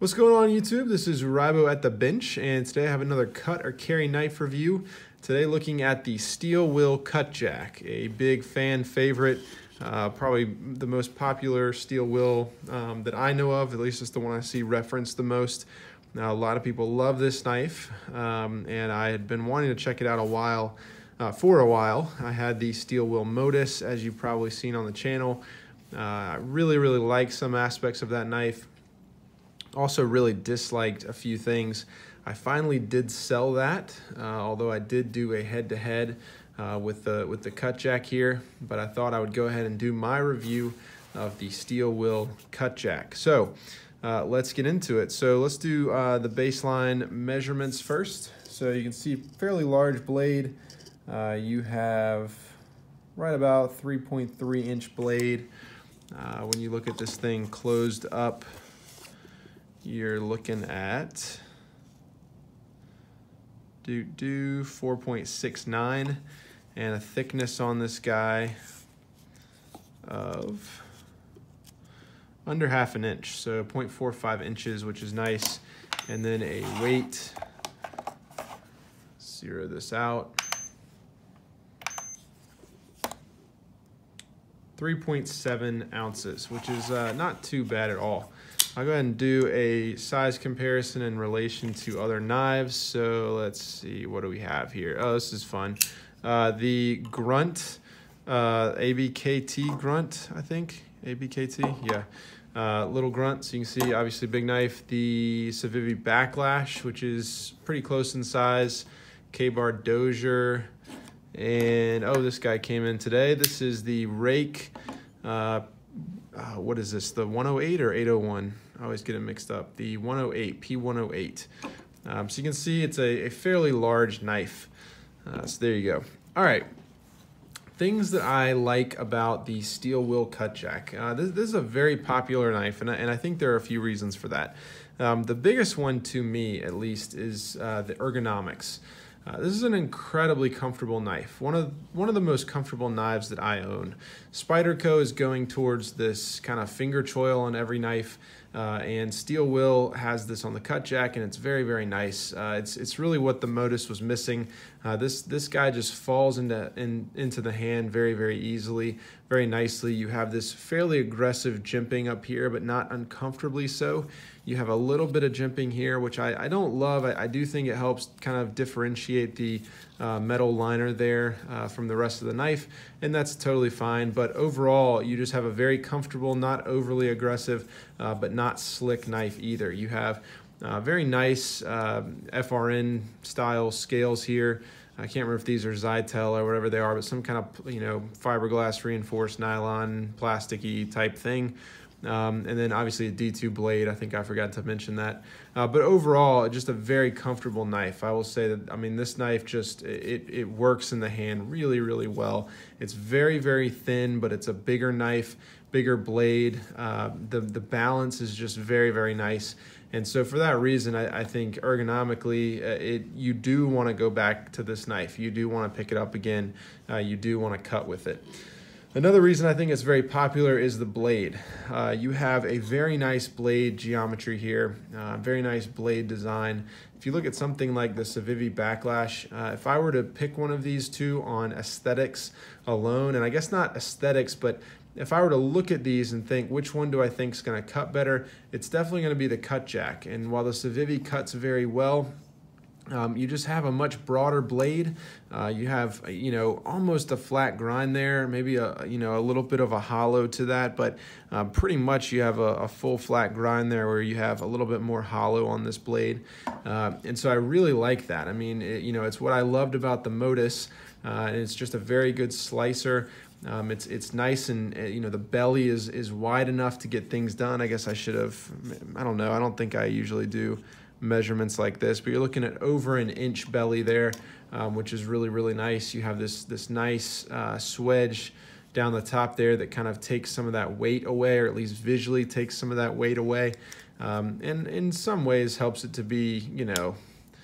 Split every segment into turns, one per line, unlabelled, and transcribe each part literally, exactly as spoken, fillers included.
What's going on YouTube? This is Rybo at the Bench, and today I have another cut or carry knife review. Today looking at the Steel Will Cutjack, a big fan favorite, uh, probably the most popular steel will um, that I know of, at least it's the one I see referenced the most. Now a lot of people love this knife, um, and I had been wanting to check it out a while, uh, for a while. I had the Steel Will Modus, as you've probably seen on the channel. Uh, I really, really like some aspects of that knife. Also really disliked a few things. I finally did sell that, uh, although I did do a head-to-head uh, with the with the Cutjack here, but I thought I would go ahead and do my review of the Steel Will Cutjack. So uh, let's get into it. So let's do uh, the baseline measurements first. So you can see fairly large blade. Uh, you have right about three point three inch blade. Uh, when you look at this thing closed up, you're looking at do do four point six nine and a thickness on this guy of under half an inch, so zero point four five inches, which is nice. And then a weight, zero this out, three point seven ounces, which is uh, not too bad at all. I'll go ahead and do a size comparison in relation to other knives. So let's see, what do we have here? Oh, this is fun. Uh, the Grunt, uh, A B K T Grunt, I think. A B K T, yeah. Uh, little Grunt, so you can see, obviously big knife. The Civivi Backlash, which is pretty close in size. Ka-Bar Dozier. And, oh, this guy came in today. This is the Rake, uh, uh, what is this, the one oh eight or eight oh one? I always get it mixed up. The one oh eight, P one oh eight. Um, so you can see it's a, a fairly large knife. Uh, so there you go. All right. Things that I like about the Steel Will Cutjack. Uh, this, this is a very popular knife, and I, and I think there are a few reasons for that. Um, the biggest one to me, at least, is uh, the ergonomics. Uh, this is an incredibly comfortable knife. One of one of the most comfortable knives that I own. Spyderco is going towards this kind of finger choil on every knife, uh, and Steel Will has this on the Cutjack, and it's very, very nice. Uh, it's it's really what the Modus was missing. Uh, this this guy just falls into in, into the hand very, very easily, very nicely. You have this fairly aggressive jimping up here, but not uncomfortably so. You have a little bit of jimping here, which I, I don't love. I, I do think it helps kind of differentiate the uh, metal liner there uh, from the rest of the knife, and that's totally fine. But overall, you just have a very comfortable, not overly aggressive, uh, but not slick knife either. You have uh, very nice uh, F R N style scales here. I can't remember if these are Zytel or whatever they are, but some kind of, you know, fiberglass reinforced nylon plasticky type thing. Um, and then obviously a D two blade, I think I forgot to mention that. Uh, but overall, just a very comfortable knife. I will say that, I mean, this knife just, it, it works in the hand really, really well. It's very, very thin, but it's a bigger knife, bigger blade. Uh, the, the balance is just very, very nice. And so for that reason, I, I think ergonomically, uh, it you do want to go back to this knife. You do want to pick it up again. Uh, you do want to cut with it. Another reason I think it's very popular is the blade. Uh, you have a very nice blade geometry here, uh, very nice blade design. If you look at something like the Civivi Backlash, uh, if I were to pick one of these two on aesthetics alone, and I guess not aesthetics, but if I were to look at these and think, which one do I think is going to cut better, it's definitely going to be the Cutjack. And while the Civivi cuts very well, Um, you just have a much broader blade. Uh, you have, you know, almost a flat grind there, maybe a, you know, a little bit of a hollow to that, but uh, pretty much you have a, a full flat grind there where you have a little bit more hollow on this blade. Uh, and so I really like that. I mean, it, you know, it's what I loved about the Modus, uh, and it's just a very good slicer. Um, it's it's nice, and uh, you know, the belly is is wide enough to get things done. I guess I should have, I don't know, I don't think I usually do measurements like this, but you're looking at over an inch belly there, um, which is really, really nice. You have this this nice uh, swedge down the top there that kind of takes some of that weight away, or at least visually takes some of that weight away, um, and in some ways helps it to be, you know,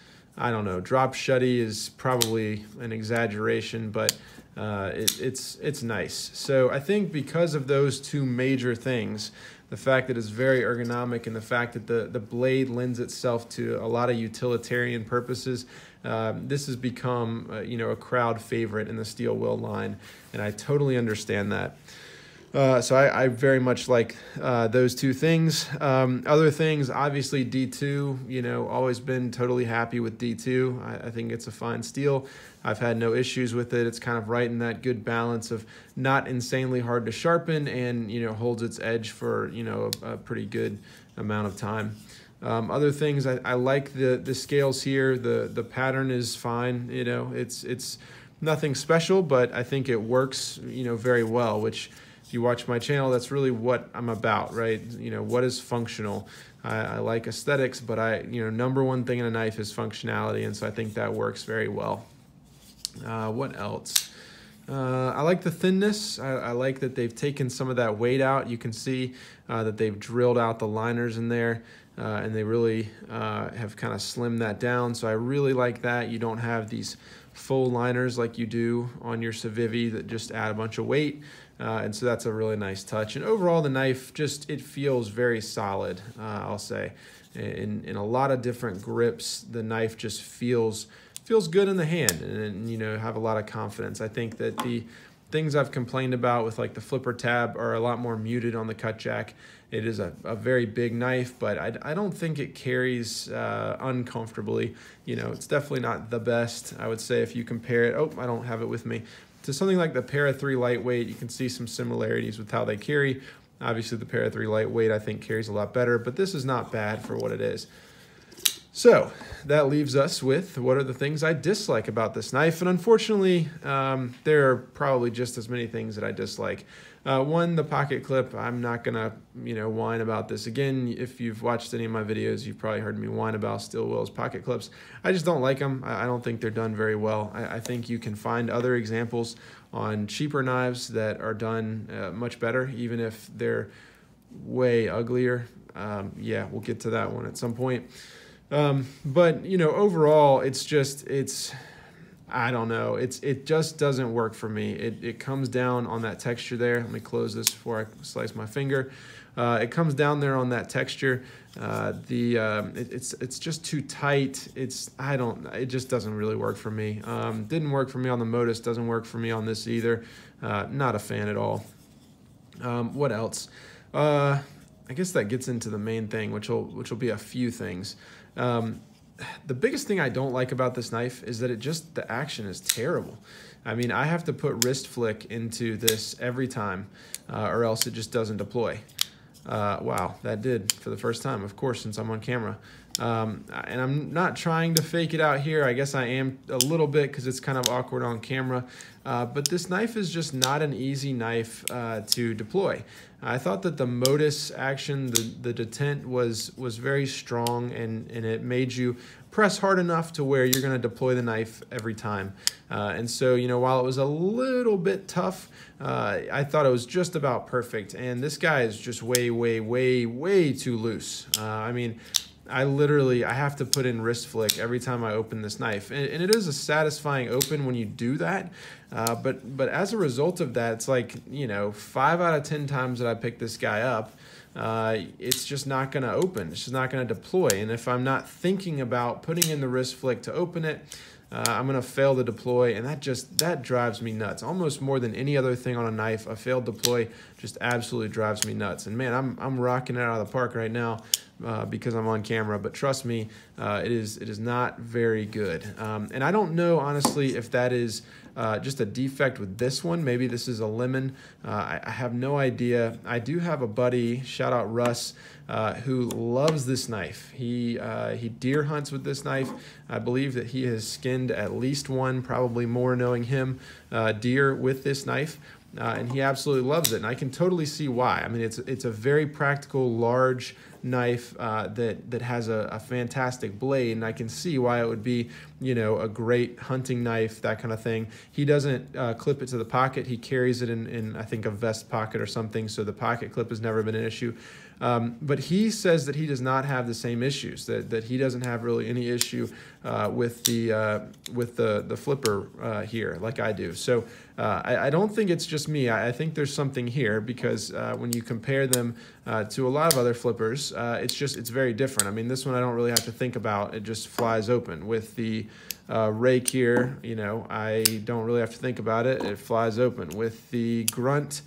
I don't know, drop shutty is probably an exaggeration, but uh, it, it's it's nice. So I think because of those two major things, the fact that it's very ergonomic, and the fact that the, the blade lends itself to a lot of utilitarian purposes. Um, this has become, uh, you know, a crowd favorite in the steel wheel line, and I totally understand that. Uh, so I, I very much like uh, those two things. Um, other things, obviously D two, you know, always been totally happy with D two. I, I think it's a fine steel. I've had no issues with it. It's kind of right in that good balance of not insanely hard to sharpen and, you know, holds its edge for, you know, a, a pretty good amount of time. Um, other things, I, I like the, the scales here. The, the pattern is fine. You know, it's, it's nothing special, but I think it works, you know, very well, which, if you watch my channel, that's really what I'm about, right? You know, what is functional? I, I like aesthetics, but I, you know, number one thing in a knife is functionality, and so I think that works very well. Uh, what else? Uh, I like the thinness. I, I like that they've taken some of that weight out. You can see uh, that they've drilled out the liners in there, uh, and they really uh, have kind of slimmed that down. So I really like that. You don't have these full liners like you do on your Civivi that just add a bunch of weight. Uh, and so that's a really nice touch. And overall, the knife just, it feels very solid, uh, I'll say. In, in a lot of different grips, the knife just feels feels good in the hand, and, and you know, have a lot of confidence. I think that the things I've complained about with like the flipper tab are a lot more muted on the Cutjack. It is a, a very big knife, but I, I don't think it carries uh, uncomfortably. You know, it's definitely not the best, I would say, if you compare it. Oh, I don't have it with me. To something like the Para three Lightweight, you can see some similarities with how they carry. Obviously, the Para three Lightweight, I think, carries a lot better, but this is not bad for what it is. So that leaves us with what are the things I dislike about this knife, and unfortunately, um, there are probably just as many things that I dislike. Uh, one, the pocket clip. I'm not gonna, you know, whine about this again. If you've watched any of my videos, you've probably heard me whine about Steel Wheels pocket clips. I just don't like them. I don't think they're done very well. I, I think you can find other examples on cheaper knives that are done uh, much better, even if they're way uglier. Um, yeah, we'll get to that one at some point. Um, but, you know, overall, it's just, it's, I don't know. It's, it just doesn't work for me. It, it comes down on that texture there. Let me close this before I slice my finger. Uh, it comes down there on that texture. Uh, the, um, it, it's, it's just too tight. It's, I don't, it just doesn't really work for me. Um, didn't work for me on the Modus. Doesn't work for me on this either. Uh, not a fan at all. Um, what else? Uh, I guess that gets into the main thing, which will, which will be a few things. Um, the biggest thing I don't like about this knife is that it just, the action is terrible. I mean, I have to put wrist flick into this every time, uh, or else it just doesn't deploy. Uh, wow, that did for the first time, of course, since I'm on camera. Um, and I'm not trying to fake it out here. I guess I am a little bit because it's kind of awkward on camera. Uh, but this knife is just not an easy knife uh, to deploy. I thought that the Modus action, the, the detent was, was very strong, and, and it made you press hard enough to where you're going to deploy the knife every time. Uh, and so, you know, while it was a little bit tough, uh, I thought it was just about perfect. And this guy is just way, way, way, way too loose. Uh, I mean, I literally, I have to put in wrist flick every time I open this knife. And, and it is a satisfying open when you do that. Uh, but, but as a result of that, it's like, you know, five out of ten times that I pick this guy up, uh, it's just not going to open. It's just not going to deploy. And if I'm not thinking about putting in the wrist flick to open it, uh, I'm going to fail to deploy. And that just, that drives me nuts. Almost more than any other thing on a knife, a failed deploy just absolutely drives me nuts. And man, I'm, I'm rocking it out of the park right now. Uh, because I'm on camera, but trust me, uh, it is it is not very good. Um, and I don't know, honestly, if that is uh, just a defect with this one. Maybe this is a lemon. Uh, I, I have no idea. I do have a buddy, shout out Russ, uh, who loves this knife. He, uh, he deer hunts with this knife. I believe that he has skinned at least one, probably more knowing him, uh, deer with this knife. Uh, and he absolutely loves it, and I can totally see why. I mean, it's it's a very practical, large knife uh, that that has a, a fantastic blade, and I can see why it would be, you know, a great hunting knife, that kind of thing. He doesn't uh, clip it to the pocket. He carries it in, in, I think, a vest pocket or something, so the pocket clip has never been an issue. Um, but he says that he does not have the same issues, that, that he doesn't have really any issue uh, with the uh, with the, the flipper uh, here like I do. So uh, I, I don't think it's just me. I, I think there's something here because uh, when you compare them uh, to a lot of other flippers, uh, it's just it's very different. I mean, this one I don't really have to think about. It just flies open. With the uh, rake here, you know, I don't really have to think about it. It flies open. With the grunt,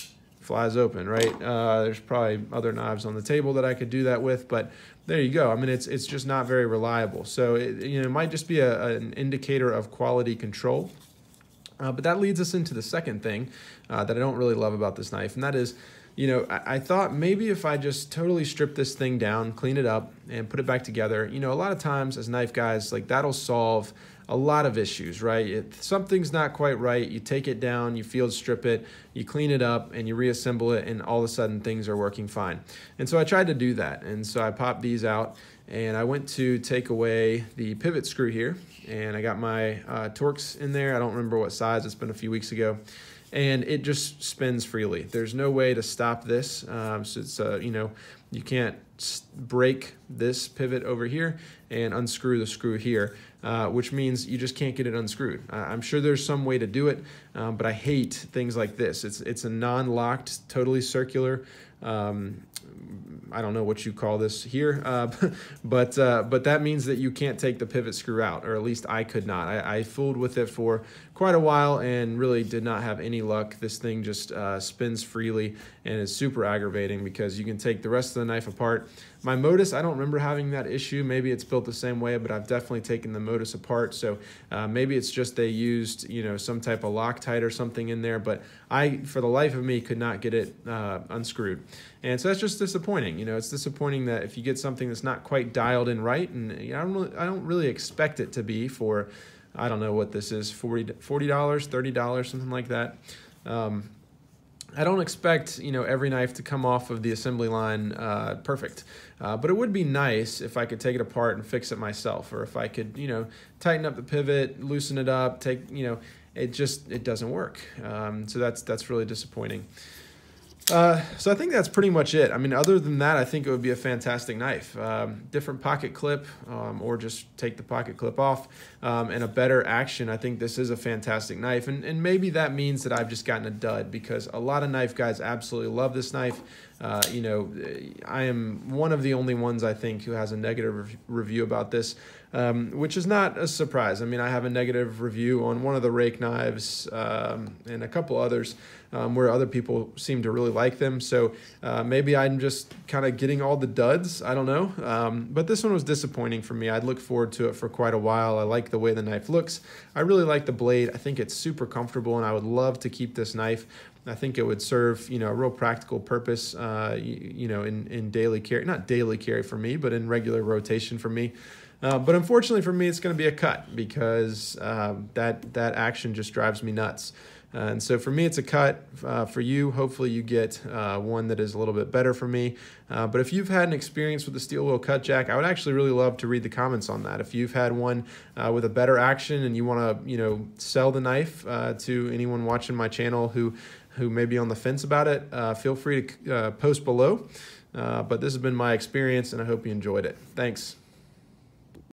flies open, right? Uh, there's probably other knives on the table that I could do that with, but there you go. I mean, it's it's just not very reliable. So it, you know, it might just be a, an indicator of quality control. Uh, but that leads us into the second thing uh, that I don't really love about this knife, and that is, you know, I, I thought maybe if I just totally strip this thing down, clean it up, and put it back together, you know, a lot of times as knife guys, like that'll solve a lot of issues, right? If something's not quite right, you take it down, you field strip it, you clean it up, and you reassemble it, and all of a sudden things are working fine. And so I tried to do that, and so I popped these out, and I went to take away the pivot screw here, and I got my uh, Torx in there. I don't remember what size, it's been a few weeks ago. And it just spins freely. There's no way to stop this. Um, so it's, uh, you know, you can't break this pivot over here and unscrew the screw here, uh, which means you just can't get it unscrewed. Uh, I'm sure there's some way to do it, um, but I hate things like this. It's, it's a non-locked, totally circular, um, I don't know what you call this here, uh, but uh, but that means that you can't take the pivot screw out, or at least I could not. I, I fooled with it for quite a while and really did not have any luck. This thing just uh, spins freely and is super aggravating because you can take the rest of the knife apart. My Modus, I don't remember having that issue. Maybe it's built the same way, but I've definitely taken the Modus apart. So uh, maybe it's just they used, you know, some type of Loctite or something in there, but I, for the life of me, could not get it uh, unscrewed. And so that's just disappointing. You know, it's disappointing that if you get something that's not quite dialed in right, and you know, I don't really, I don't really expect it to be for, I don't know what this is, forty dollars, thirty dollars, something like that. Um, I don't expect, you know, every knife to come off of the assembly line uh, perfect, uh, but it would be nice if I could take it apart and fix it myself, or if I could, you know, tighten up the pivot, loosen it up, take, you know, it just, it doesn't work. Um, so that's, that's really disappointing. Uh, so I think that's pretty much it. I mean, other than that, I think it would be a fantastic knife. Um, different pocket clip, um, or just take the pocket clip off, um, and a better action. I think this is a fantastic knife, and, and maybe that means that I've just gotten a dud, because a lot of knife guys absolutely love this knife. Uh, you know, I am one of the only ones, I think, who has a negative rev review about this, um, which is not a surprise. I mean, I have a negative review on one of the rake knives, um, and a couple others, um, where other people seem to really like them. So uh, maybe I'm just kind of getting all the duds. I don't know. Um, but this one was disappointing for me. I'd looked forward to it for quite a while. I like the way the knife looks. I really like the blade. I think it's super comfortable, and I would love to keep this knife. I think it would serve, you know, a real practical purpose, uh, you, you know, in, in daily carry, not daily carry for me, but in regular rotation for me. Uh, but unfortunately for me, it's going to be a cut, because uh, that, that action just drives me nuts. Uh, and so for me, it's a cut. Uh, for you, hopefully you get uh, one that is a little bit better for me. Uh, but if you've had an experience with the steel wheel cut jack, I would actually really love to read the comments on that. If you've had one uh, with a better action and you want to, you know, sell the knife uh, to anyone watching my channel who who may be on the fence about it, uh, feel free to uh, post below. Uh, but this has been my experience, and I hope you enjoyed it. Thanks.